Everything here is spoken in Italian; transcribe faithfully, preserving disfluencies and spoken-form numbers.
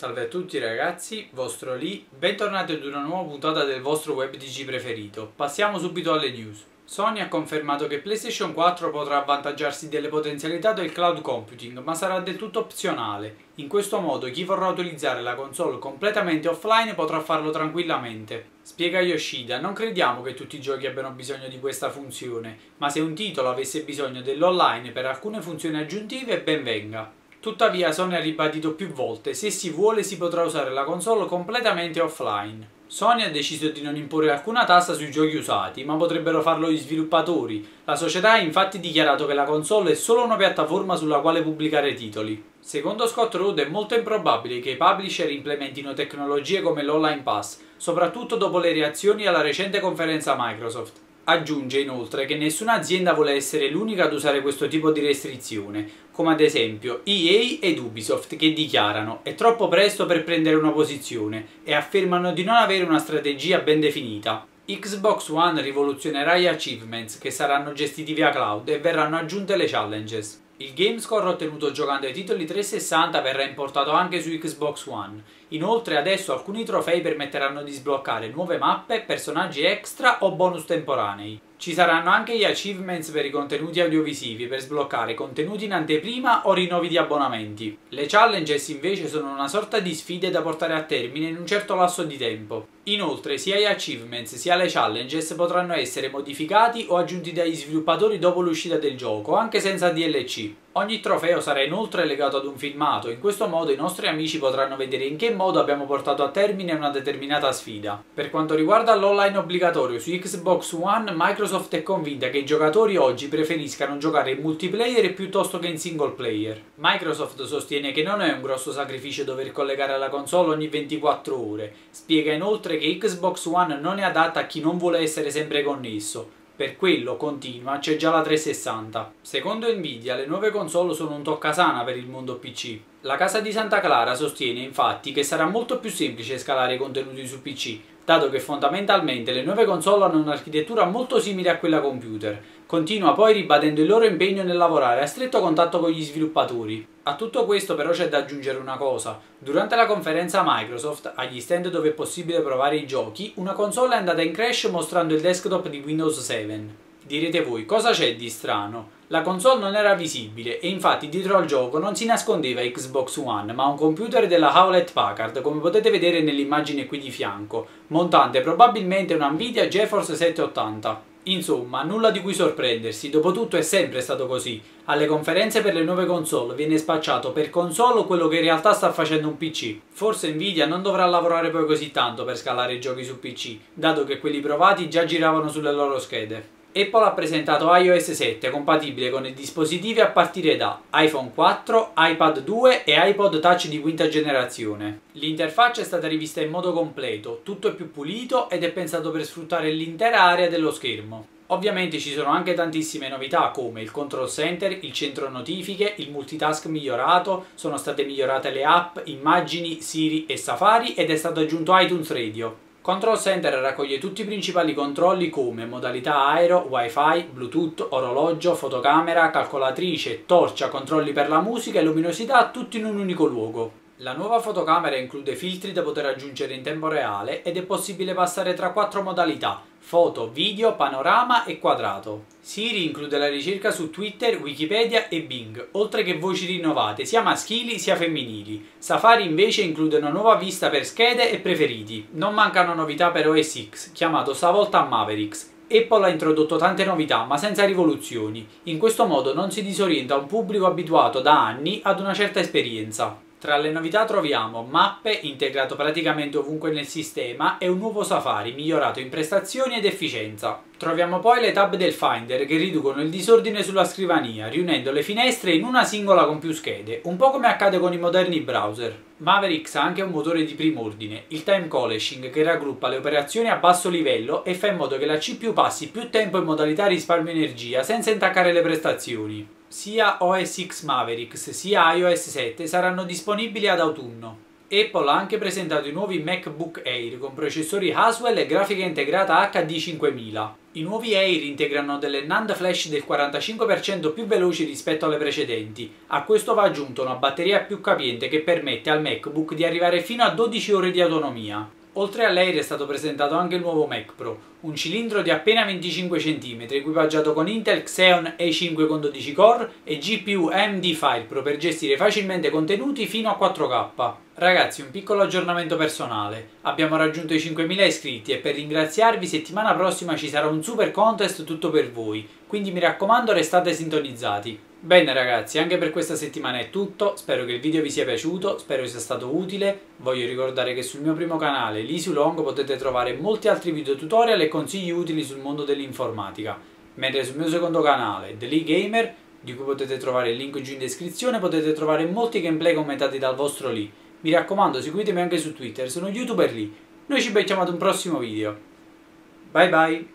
Salve a tutti ragazzi, vostro Lee, bentornati ad una nuova puntata del vostro web D J preferito. Passiamo subito alle news. Sony ha confermato che PlayStation quattro potrà avvantaggiarsi delle potenzialità del cloud computing, ma sarà del tutto opzionale. In questo modo chi vorrà utilizzare la console completamente offline potrà farlo tranquillamente. Spiega Yoshida: non crediamo che tutti i giochi abbiano bisogno di questa funzione, ma se un titolo avesse bisogno dell'online per alcune funzioni aggiuntive, ben venga. Tuttavia Sony ha ribadito più volte: se si vuole si potrà usare la console completamente offline. Sony ha deciso di non imporre alcuna tassa sui giochi usati, ma potrebbero farlo gli sviluppatori. La società ha infatti dichiarato che la console è solo una piattaforma sulla quale pubblicare titoli. Secondo Scott Rood è molto improbabile che i publisher implementino tecnologie come l'Online Pass, soprattutto dopo le reazioni alla recente conferenza Microsoft. Aggiunge inoltre che nessuna azienda vuole essere l'unica ad usare questo tipo di restrizione, come ad esempio E A ed Ubisoft, che dichiarano: è troppo presto per prendere una posizione, e affermano di non avere una strategia ben definita. Xbox One rivoluzionerà gli achievements, che saranno gestiti via cloud, e verranno aggiunte le challenges. Il gamescore ottenuto giocando ai titoli trecentosessanta verrà importato anche su Xbox One. Inoltre adesso alcuni trofei permetteranno di sbloccare nuove mappe, personaggi extra o bonus temporanei. Ci saranno anche gli achievements per i contenuti audiovisivi per sbloccare contenuti in anteprima o rinnovi di abbonamenti. Le challenges invece sono una sorta di sfide da portare a termine in un certo lasso di tempo. Inoltre sia gli achievements sia le challenges potranno essere modificati o aggiunti dagli sviluppatori dopo l'uscita del gioco, anche senza D L C. Ogni trofeo sarà inoltre legato ad un filmato, in questo modo i nostri amici potranno vedere in che modo abbiamo portato a termine una determinata sfida. Per quanto riguarda l'online obbligatorio su Xbox One, Microsoft è convinta che i giocatori oggi preferiscano giocare in multiplayer piuttosto che in single player. Microsoft sostiene che non è un grosso sacrificio dover collegare alla console ogni ventiquattro ore. Spiega inoltre che Xbox One non è adatta a chi non vuole essere sempre connesso. Per quello, continua, c'è già la trecentosessanta. Secondo Nvidia, le nuove console sono un toccasana per il mondo P C. La casa di Santa Clara sostiene infatti che sarà molto più semplice scalare i contenuti su P C, dato che fondamentalmente le nuove console hanno un'architettura molto simile a quella computer. Continua poi ribadendo il loro impegno nel lavorare a stretto contatto con gli sviluppatori. A tutto questo però c'è da aggiungere una cosa: durante la conferenza Microsoft, agli stand dove è possibile provare i giochi, una console è andata in crash mostrando il desktop di Windows sette. Direte voi, cosa c'è di strano? La console non era visibile e infatti dietro al gioco non si nascondeva Xbox One, ma un computer della Hewlett Packard, come potete vedere nell'immagine qui di fianco, montante probabilmente una Nvidia GeForce settecentottanta. Insomma, nulla di cui sorprendersi, dopotutto è sempre stato così. Alle conferenze per le nuove console viene spacciato per console quello che in realtà sta facendo un P C. Forse Nvidia non dovrà lavorare poi così tanto per scalare i giochi su P C, dato che quelli provati già giravano sulle loro schede. Apple ha presentato iOS sette compatibile con i dispositivi a partire da iPhone quattro, iPad due e iPod Touch di quinta generazione. L'interfaccia è stata rivista in modo completo, tutto è più pulito ed è pensato per sfruttare l'intera area dello schermo. Ovviamente ci sono anche tantissime novità come il control center, il centro notifiche, il multitask migliorato, sono state migliorate le app, immagini, Siri e Safari ed è stato aggiunto iTunes Radio. Control Center raccoglie tutti i principali controlli come modalità aero, wifi, bluetooth, orologio, fotocamera, calcolatrice, torcia, controlli per la musica e luminosità, tutto in un unico luogo. La nuova fotocamera include filtri da poter aggiungere in tempo reale ed è possibile passare tra quattro modalità: foto, video, panorama e quadrato. Siri include la ricerca su Twitter, Wikipedia e Bing, oltre che voci rinnovate sia maschili sia femminili. Safari invece include una nuova vista per schede e preferiti. Non mancano novità per O S X, chiamato stavolta Mavericks. Apple ha introdotto tante novità ma senza rivoluzioni. In questo modo non si disorienta un pubblico abituato da anni ad una certa esperienza. Tra le novità troviamo mappe, integrato praticamente ovunque nel sistema, e un nuovo Safari, migliorato in prestazioni ed efficienza. Troviamo poi le tab del Finder che riducono il disordine sulla scrivania, riunendo le finestre in una singola con più schede, un po' come accade con i moderni browser. Mavericks ha anche un motore di primo ordine, il time collashing, che raggruppa le operazioni a basso livello e fa in modo che la C P U passi più tempo in modalità risparmio energia senza intaccare le prestazioni. Sia O S X Mavericks sia iOS sette saranno disponibili ad autunno. Apple ha anche presentato i nuovi MacBook Air con processori Haswell e grafica integrata H D cinquemila. I nuovi Air integrano delle NAND flash del quarantacinque per cento più veloci rispetto alle precedenti. A questo va aggiunta una batteria più capiente che permette al MacBook di arrivare fino a dodici ore di autonomia. Oltre all'Air è stato presentato anche il nuovo Mac Pro, un cilindro di appena venticinque centimetri equipaggiato con Intel Xeon E cinque con dodici core e G P U A M D FirePro per gestire facilmente contenuti fino a quattro K. Ragazzi, un piccolo aggiornamento personale. Abbiamo raggiunto i cinquemila iscritti e per ringraziarvi settimana prossima ci sarà un super contest tutto per voi, quindi mi raccomando restate sintonizzati. Bene ragazzi, anche per questa settimana è tutto, spero che il video vi sia piaciuto, spero sia stato utile. Voglio ricordare che sul mio primo canale, Lisulong, potete trovare molti altri video tutorial e consigli utili sul mondo dell'informatica, mentre sul mio secondo canale, The Lee Gamer, di cui potete trovare il link giù in descrizione, potete trovare molti gameplay commentati dal vostro Lee. Mi raccomando, seguitemi anche su Twitter, sono youtuber Lee. Noi ci becchiamo ad un prossimo video. Bye bye!